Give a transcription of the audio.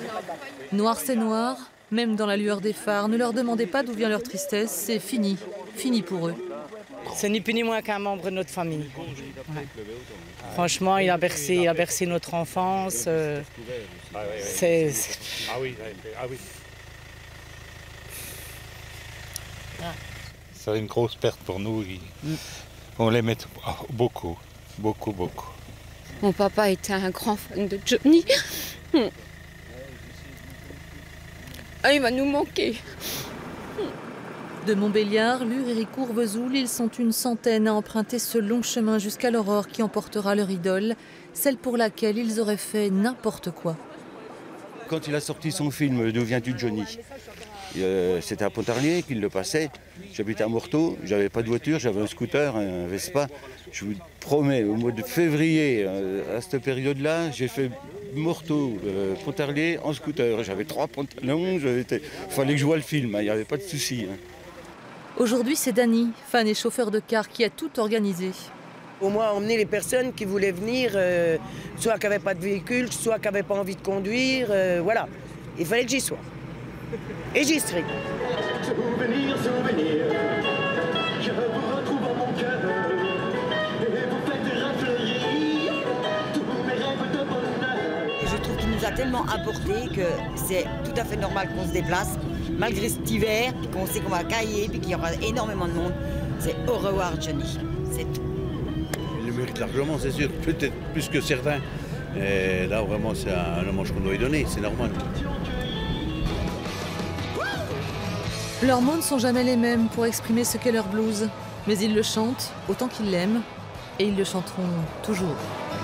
Noir c'est noir, même dans la lueur des phares. Ne leur demandez pas d'où vient leur tristesse, c'est fini, fini pour eux. C'est ni plus ni moins qu'un membre de notre famille. Ouais. Franchement, il a bercé notre enfance. C'est... C'est une grosse perte pour nous. On l'aimait beaucoup, beaucoup, beaucoup. Mon papa était un grand fan de Johnny. Ah, il va nous manquer. De Montbéliard, Lure et Ricourt, Vesoul, ils sont une centaine à emprunter ce long chemin jusqu'à l'aurore qui emportera leur idole, celle pour laquelle ils auraient fait n'importe quoi. Quand il a sorti son film D'où viens-tu Johnny, c'était à Pontarlier qu'il le passait. J'habitais à Morteau, j'avais pas de voiture, j'avais un scooter, un Vespa. Je vous promets, au mois de février, à cette période-là, j'ai fait Morteau, Pontarlier en scooter. J'avais 3 pantalons, il fallait que je voie le film, il n'y avait pas de souci. Aujourd'hui, c'est Dany, fan et chauffeur de car, qui a tout organisé. Au moins emmener les personnes qui voulaient venir, soit qui n'avaient pas de véhicule, soit qui n'avaient pas envie de conduire, voilà. Il fallait que j'y sois. Et j'y serai. Souvenir, souvenir, je vous retrouve en mon cœur, et vous faites refleurir tous mes rêves de bonheur. Je trouve qu'il nous a tellement apporté que c'est tout à fait normal qu'on se déplace, malgré cet hiver, puis qu'on sait qu'on va cailler, puis qu'il y aura énormément de monde. C'est au revoir Johnny, c'est tout. Il le mérite largement, c'est sûr, peut-être plus que certains. Et là, vraiment, c'est un hommage qu'on doit lui donner, c'est normal. Leurs mots ne sont jamais les mêmes pour exprimer ce qu'est leur blues. Mais ils le chantent autant qu'ils l'aiment, et ils le chanteront toujours.